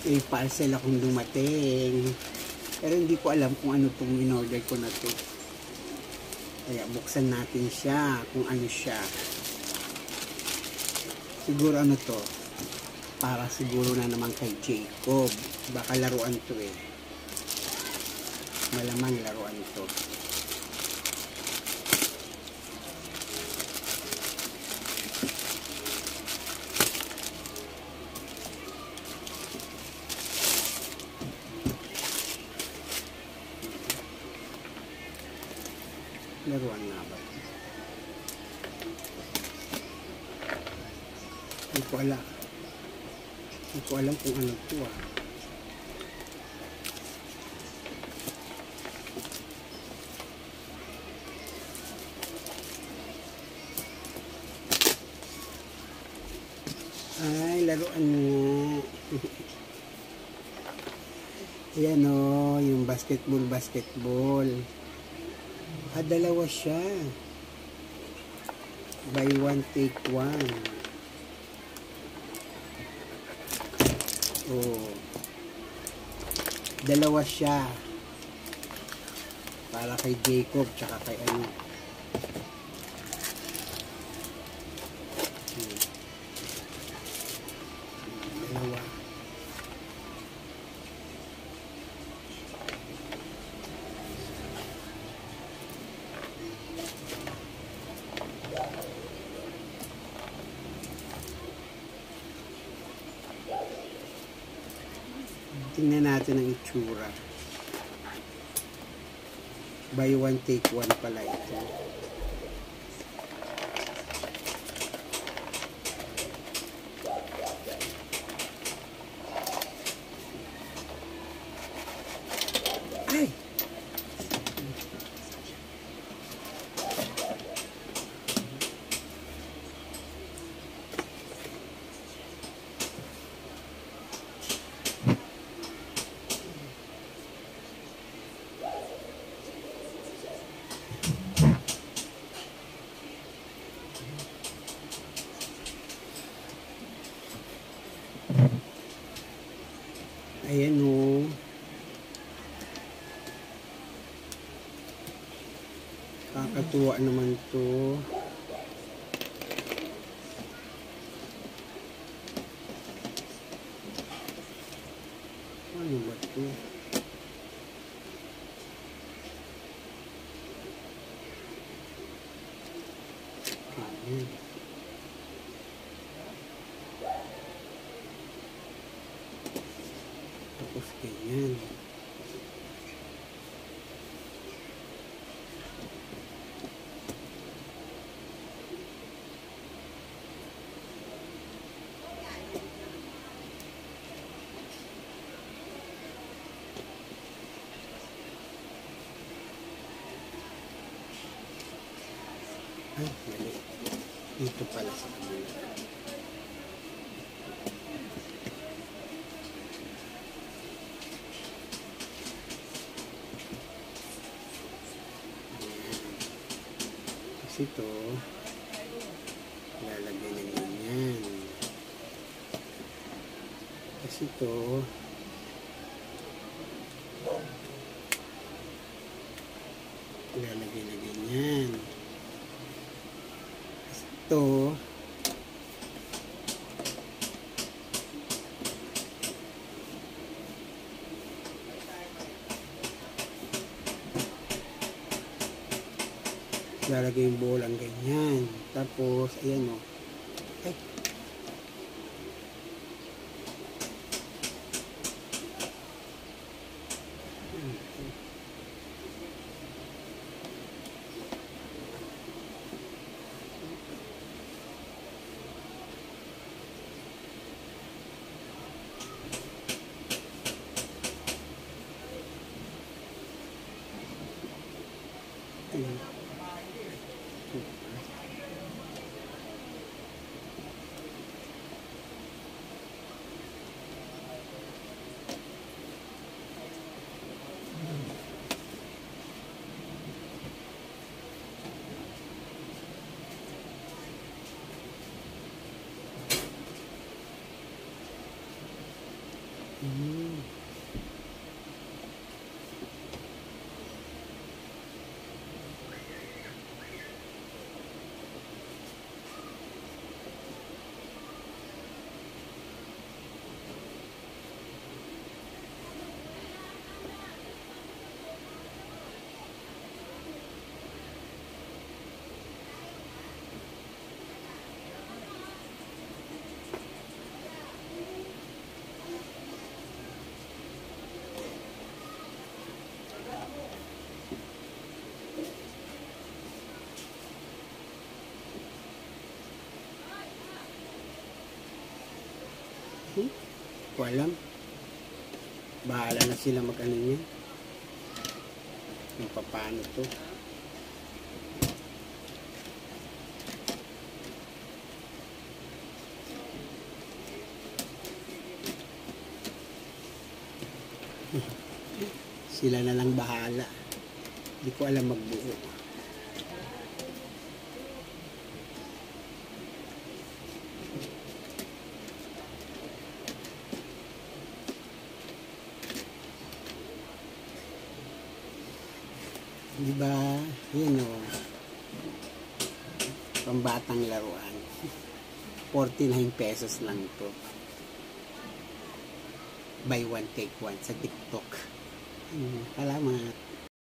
May parcel akong dumating. Pero hindi ko alam kung ano itong in-order ko na to. Kaya buksan natin siya kung ano siya. Siguro ano to. Para siguro na naman kay Jacob. Baka laruan to eh. Malamang laruan to. Laruan nga ba? Hindi ko alam. Hindi ko alam kung ano ito ah. Ay, laruan nga. Ayan o, yung basketball. Dalawa siya. Buy one, take one. Oh. Dalawa siya. Para kay Jacob, tsaka kay ano. Dalawa. Tingnan natin ang itsura. Buy one, take one pala ito. Ay! Ayan o. Kakatuwa naman to. Ano ba to? Ayan. Tapos ganyan. Ay, mali. Dito pala sa kanila. Kasi ito, lalagay na ganyan. Kasi ito, lalagay na ganyan. Ito, lalagay yung bolang ganyan. Tapos, ayan o. Ay. Mm. Ko alam. Bahala na sila mag-ano niya. Kung paano to. Sila na lang bahala. Hindi ko alam magbuo. Diba? Yun o. Pambatang laruan. 49 pesos lang to. Buy one, take one sa TikTok. Salamat.